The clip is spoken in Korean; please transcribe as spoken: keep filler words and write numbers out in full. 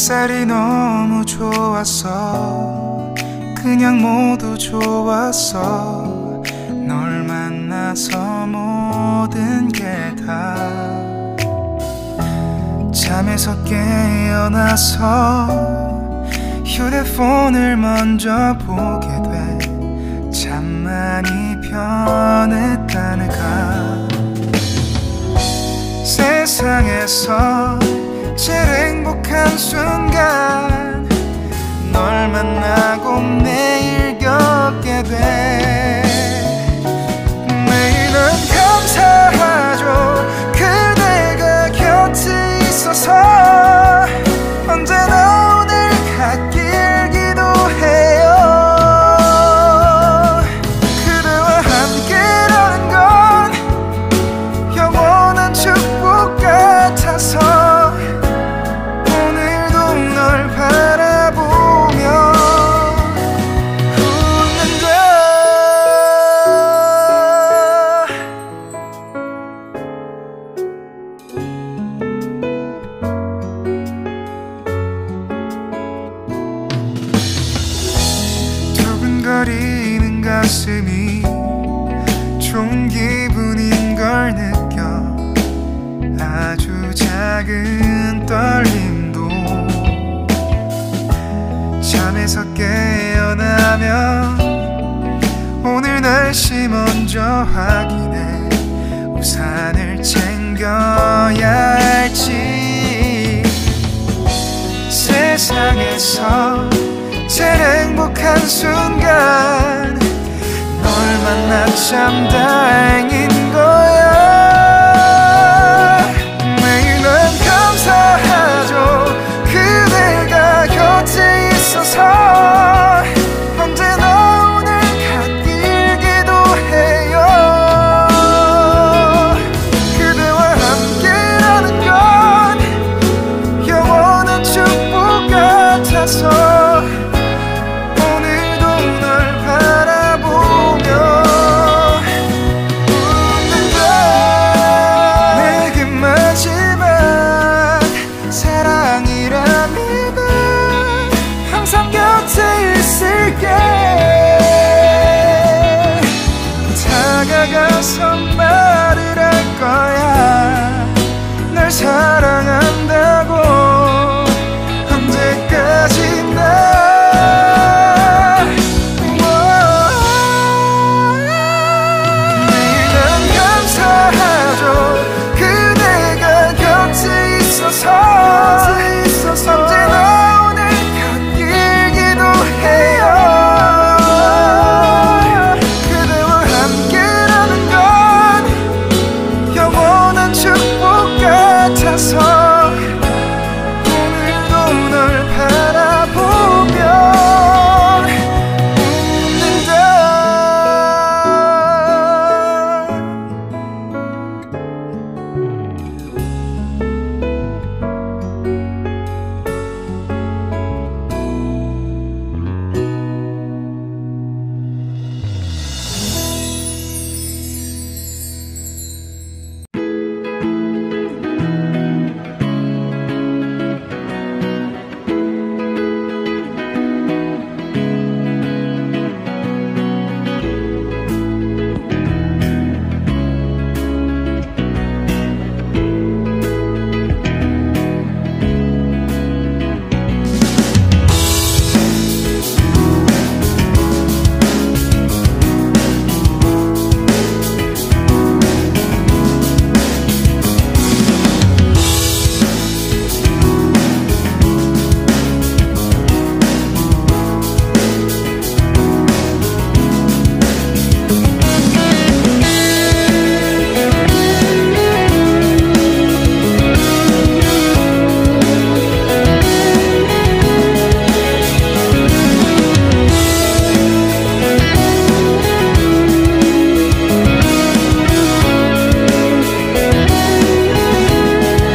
햇살이 너무 좋았어. 그냥 모두 좋았어. 널 만나서 모든 게 다. 잠에서 깨어나서 휴대폰을 먼저 보게 돼. 참 많이 변했다는가. 세상에서 제일 행복한 순간 널 만나고 매일 겪게 돼. 매일은 감사하죠. 그대가 곁에 있어서. 언제나 오늘 갓길 기도해요. 그대와 함께라는 건 영원한 축복 같아서. 오늘도 널 바라보며 웃는다. 두근거리는 가슴이 좋은 기분인 걸 느껴. 아주 작은 떨림도. 잠에서 깨어나면 오늘 날씨 먼저 확인해. 우산을 챙겨야 할지. 세상에서 제일 행복한 순간 널 만나 참 다행인 거야. 매일은 감사하죠. 그대가 곁에 있어서. 언제나 오늘 갓길 기도해요. 그대와 함께라는 건 영원한 축복 같아서. 다가가서 말을 할 거야. 널 사랑